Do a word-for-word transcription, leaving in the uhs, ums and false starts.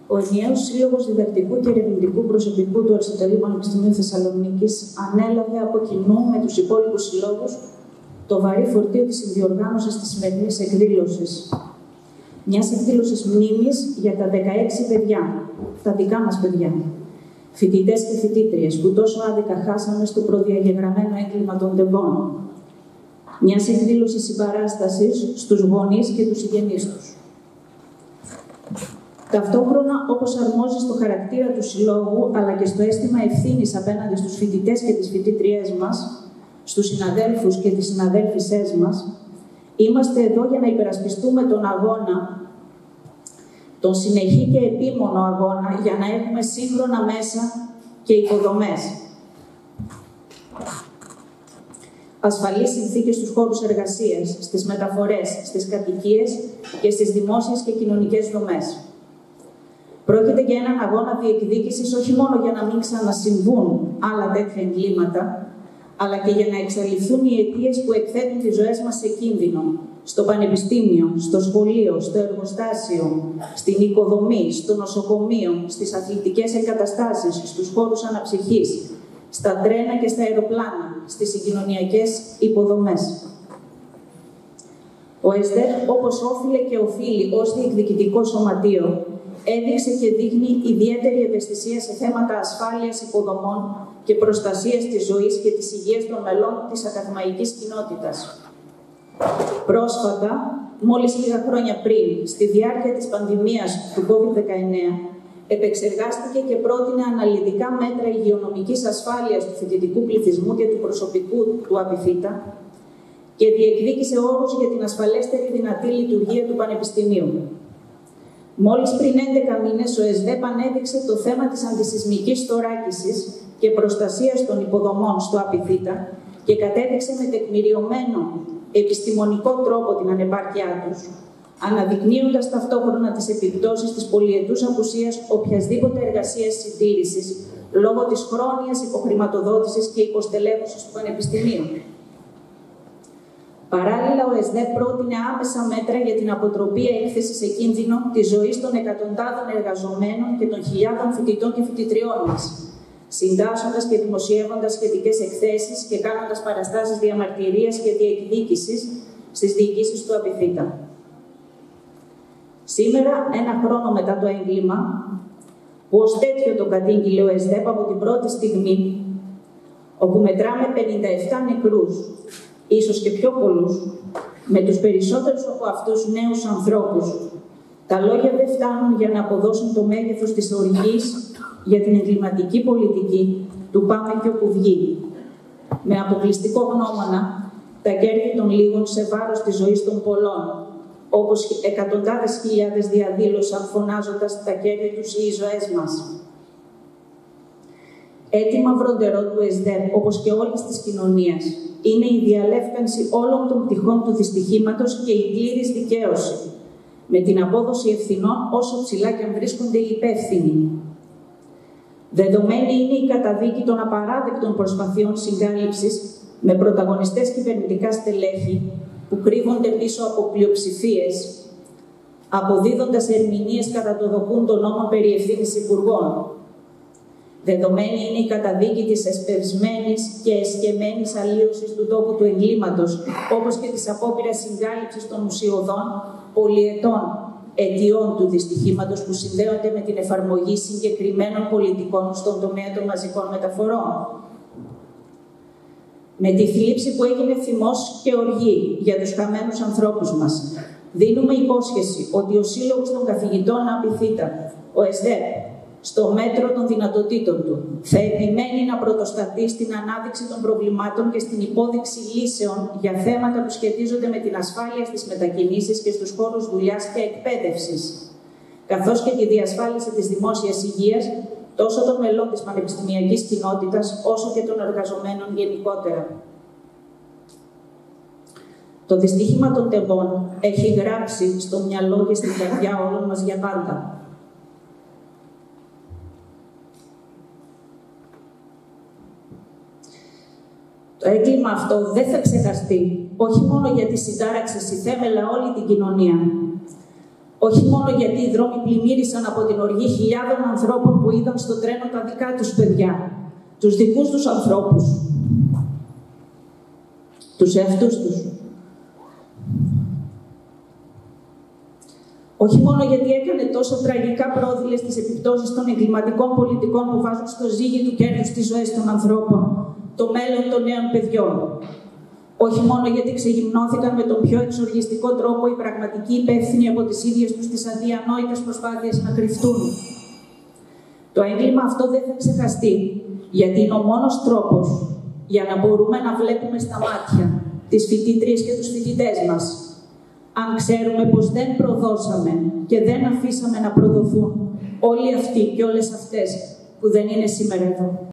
Ο ενιαίος Σύλλογος Διδακτικού και Ερευνητικού Προσωπικού του Αριστοτελείου Πανεπιστημίου Θεσσαλονίκης ανέλαβε από κοινού με τους υπόλοιπους συλλόγους το βαρύ φορτίο της συνδιοργάνωσης της σημερινής εκδήλωσης. Μιας εκδήλωσης μνήμης για τα δεκαέξι παιδιά, τα δικά μας παιδιά, φοιτητές και φοιτήτριες που τόσο άδικα χάσαμε στο προδιαγεγραμμένο έγκλημα των τεμπών. Μιας εκδήλωσης συμπαράστασης στους γονείς και τους συγγενείς τους. Ταυτόχρονα, όπως αρμόζει στο χαρακτήρα του συλλόγου, αλλά και στο αίσθημα ευθύνης απέναντι στους φοιτητές και τις φοιτήτριές μας, στους συναδέλφους και τις συναδέλφισές μας, είμαστε εδώ για να υπερασπιστούμε τον αγώνα, τον συνεχή και επίμονο αγώνα, για να έχουμε σύγχρονα μέσα και υποδομές. Ασφαλείς συνθήκες στους χώρους εργασίας, στις μεταφορές, στις κατοικίες και στις δημόσιες και κοινωνικές δομές. Πρόκειται για έναν αγώνα διεκδίκησης όχι μόνο για να μην ξανασυμβούν άλλα τέτοια εγκλήματα, αλλά και για να εξαλειφθούν οι αιτίες που εκθέτουν τις ζωές μας σε κίνδυνο, στο πανεπιστήμιο, στο σχολείο, στο εργοστάσιο, στην οικοδομή, στο νοσοκομείο, στις αθλητικές εγκαταστάσεις, στους χώρους αναψυχής, στα τρένα και στα αεροπλάνα, στις συγκοινωνιακές υποδομές. Ο ΕΣΔΕΠ, όπως όφιλε και οφείλει ως διεκδικητικό σωματείο, έδειξε και δείχνει ιδιαίτερη ευαισθησία σε θέματα ασφάλειας υποδομών και προστασίας της ζωής και της υγείας των μελών της ακαδημαϊκής κοινότητας. Πρόσφατα, μόλις λίγα χρόνια πριν, στη διάρκεια της πανδημίας του κόβιντ δεκαεννέα, επεξεργάστηκε και πρότεινε αναλυτικά μέτρα υγειονομικής ασφάλειας του φοιτητικού πληθυσμού και του προσωπικού του ΑΠΙΘΙΤΑ και διεκδίκησε όρους για την ασφαλέστερη δυνατή λειτουργία του Πανεπιστημίου. Μόλις πριν έντεκα μήνες, ο ΕΣΔΕΠ ανέδειξε το θέμα της αντισυσμικής θωράκισης και προστασίας των υποδομών στο ΑΠΙΘΙΤΑ και κατέδειξε με τεκμηριωμένο επιστημονικό τρόπο την ανεπάρκειά τους, αναδεικνύοντας ταυτόχρονα τις επιπτώσεις της πολυετούς απουσίας οποιασδήποτε εργασίας συντήρησης λόγω της χρόνιας υποχρηματοδότησης και υποστελέχωσης του Πανεπιστημίου. Παράλληλα, ο ΕΣΔΕΠ πρότεινε άμεσα μέτρα για την αποτροπή έκθεση σε κίνδυνο της ζωής των εκατοντάδων εργαζομένων και των χιλιάδων φοιτητών και φοιτητριών μας, συντάσσοντας και δημοσιεύοντας σχετικές εκθέσεις και κάνοντας παραστάσεις διαμαρτυρίας και διεκδίκησης στις διοικήσεις του ΑΠΙΘΙΤΑ. Σήμερα, ένα χρόνο μετά το έγκλημα, που ως τέτοιο το κατήγγειλε ο ΕΣΔΕΠ από την πρώτη στιγμή, όπου μετράμε πενήντα επτά νεκρούς, ίσως και πιο πολλούς, με τους περισσότερους από αυτούς νέους ανθρώπους, τα λόγια δεν φτάνουν για να αποδώσουν το μέγεθος της οργής για την εγκληματική πολιτική του πάμε και όπου βγει, με αποκλειστικό γνώμονα τα κέρδη των λίγων σε βάρος της ζωής των πολλών, όπως εκατοντάδες χιλιάδες διαδήλωσαν φωνάζοντας τα κέρδη τους ή οι ζωές μας. Αίτημα βροντερό του ΕΣΔΕΠ, όπως και όλης της κοινωνίας, είναι η διαλεύκανση όλων των πτυχών του δυστυχήματος και η πλήρης δικαίωση, με την απόδοση ευθυνών όσο ψηλά και αν βρίσκονται οι υπεύθυνοι. Δεδομένη είναι η καταδίκη των απαράδεκτων προσπαθειών συγκάλυψης με πρωταγωνιστές κυβερνητικά στελέχη που κρύβονται πίσω από πλειοψηφίες, αποδίδοντας ερμηνείες κατά το δοκούν των νόμων περί ευθύνης υπουργών. Δεδομένη είναι η καταδίκη της εσπευσμένης και εσκεμμένης αλλίωσης του τόπου του εγκλήματος, όπως και της απόπειρας συγκάλυψης των ουσιωδών πολυετών αιτιών του δυστυχήματος που συνδέονται με την εφαρμογή συγκεκριμένων πολιτικών στον τομέα των μαζικών μεταφορών. Με τη θλίψη που έγινε θυμός και οργή για τους χαμένους ανθρώπους μας, δίνουμε υπόσχεση ότι ο Σύλλογος των Καθηγητών ΑΠΙΘΙΤΑ, ο ΕΣΔΕΠ, στο μέτρο των δυνατοτήτων του, θα επιμένει να πρωτοστατεί στην ανάδειξη των προβλημάτων και στην υπόδειξη λύσεων για θέματα που σχετίζονται με την ασφάλεια στις μετακινήσεις και στους χώρους δουλειάς και εκπαίδευσης, καθώς και τη διασφάλιση της δημόσιας υγείας τόσο των μελών της πανεπιστημιακής κοινότητας, όσο και των εργαζομένων γενικότερα. Το δυστύχημα των τεμπών έχει γράψει στο μυαλό και στην καρδιά όλων μας για πάντα. Το έγκλημα αυτό δεν θα ξεχαστεί, όχι μόνο γιατί συντάραξε στη θέμελα όλη την κοινωνία, Όχι μόνο γιατί οι δρόμοι πλημμύρισαν από την οργή χιλιάδων ανθρώπων που είδαν στο τρένο τα δικά τους παιδιά, τους δικούς τους ανθρώπους, τους εαυτούς τους. Όχι μόνο γιατί έκανε τόσο τραγικά πρόδειλες τις επιπτώσεις των εγκληματικών πολιτικών που βάζουν στο ζύγι του κέρδους τις ζωές των ανθρώπων, το μέλλον των νέων παιδιών. Όχι μόνο γιατί ξεγυμνώθηκαν με τον πιο εξοργιστικό τρόπο οι πραγματικοί υπεύθυνοι από τις ίδιες τους τις αδιανόητες προσπάθειες να κρυφτούν. Το έγκλημα αυτό δεν θα ξεχαστεί, γιατί είναι ο μόνος τρόπος για να μπορούμε να βλέπουμε στα μάτια τις φοιτήτριες και τους φοιτητές μας, αν ξέρουμε πως δεν προδώσαμε και δεν αφήσαμε να προδοθούν όλοι αυτοί και όλες αυτές που δεν είναι σήμερα εδώ.